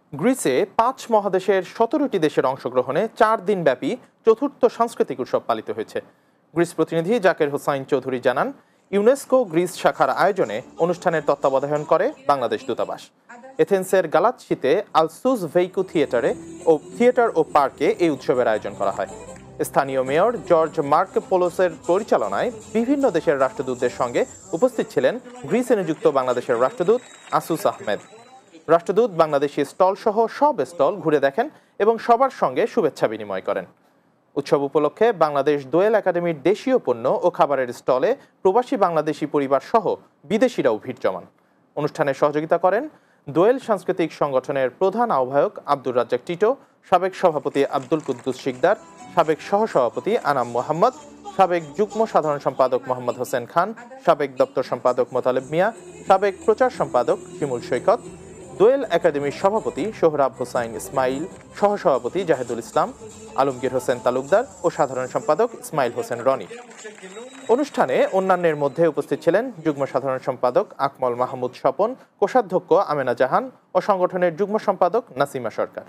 গ্রিসে ৫ মহাদেশের ১৭টি দেশের অংশগ্রহণে ৪ দিনব্যাপী চতুর্থ সাংস্কৃতিক উৎসব পালিত হয়েছে। গ্রিস প্রতিনিধি জাকের হোসাইন চৌধুরী জানান, ইউনেস্কো গ্রিস শাখার আয়োজনে অনুষ্ঠানের তত্ত্বাবধান করে বাংলাদেশ দূতাবাস। এথেন্সের গালাৎসিতে আলসুস ভেইকু থিয়েটার ও পার্কে এই উৎসবের আয়োজন করা হয়। স্থানীয় মেয়র জর্জ মার্ক পোলোসের পরিচালনায় বিভিন্ন দেশের রাষ্ট্রদূতদের সঙ্গে উপস্থিত ছিলেন গ্রিসে নিযুক্ত বাংলাদেশের রাষ্ট্রদূত আসুস আহমেদ। রাষ্ট্রদূত বাংলাদেশি স্টল সহ সব স্টল ঘুরে দেখেন এবং সবার সঙ্গে শুভেচ্ছা বিনিময় করেন। উৎসব উপলক্ষে বাংলাদেশ দোয়েল একাডেমির দেশীয় পণ্য ও খাবারের স্টলে প্রবাসী বাংলাদেশি পরিবার সহ বিদেশিরাও ভিড় জমান। অনুষ্ঠানে সহযোগিতা করেন দোয়েল সাংস্কৃতিক সংগঠনের প্রধান আহ্বায়ক আব্দুর রাজ্জাক টিটো, সাবেক সভাপতি আব্দুল কুদ্দুস শিকদার, সাবেক সহসভাপতি আনাম মোহাম্মদ, সাবেক যুগ্ম সাধারণ সম্পাদক মোহাম্মদ হোসেন খান, সাবেক দপ্তর সম্পাদক মোতালেব মিয়া, সাবেক প্রচার সম্পাদক শিমুল সৈকত, দোয়েল একাডেমির সভাপতি সোহরাব হোসাইন ইসমাইল, সহসভাপতি জাহেদুল ইসলাম, আলমগীর হোসেন তালুকদার ও সাধারণ সম্পাদক ইসমাইল হোসেন রনি। অনুষ্ঠানে অন্যান্যের মধ্যে উপস্থিত ছিলেন যুগ্ম সাধারণ সম্পাদক আকমল মাহমুদ স্বপন, কোষাধ্যক্ষ আমেনা জাহান ও সংগঠনের যুগ্ম সম্পাদক Nasima Sarkar.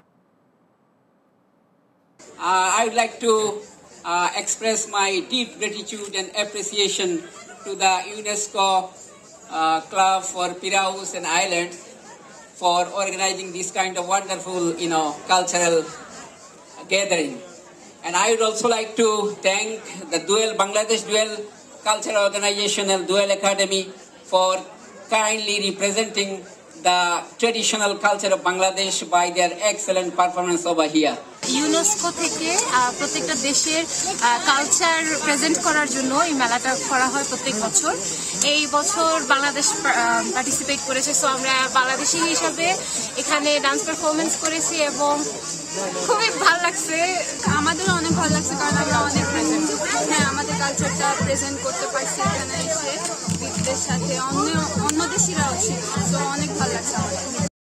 I would like to express my deep gratitude and appreciation to the UNESCO Club for Piraeus and Islands for organizing this kind of wonderful, cultural gathering. And I would also like to thank the Bangladesh Dual Cultural Organization and Dual Academy for kindly representing the traditional culture of Bangladesh by their excellent performance over here. UNESCO থেকে প্রত্যেকটা দেশের culture present করার জন্য এই মেলাটা করা হয় প্রত্যেক বছর। এই বছর বাংলাদেশ পার্টিসিপেট করেছে, সো আমরা বাংলাদেশি হিসাবে এখানে ডান্স পারফরমেন্স করেছি এবং খুবই ভালো লাগছে। আমাদেরও অনেক ভালো লাগছে, কারণ আমরা অনেক আমাদের কালচারটা প্রেজেন্ট করতে পারছি এখানে এসে, সাথে অন্য দেশিরাও ছিল, তো অনেক ভালো লাগছে আমাদের।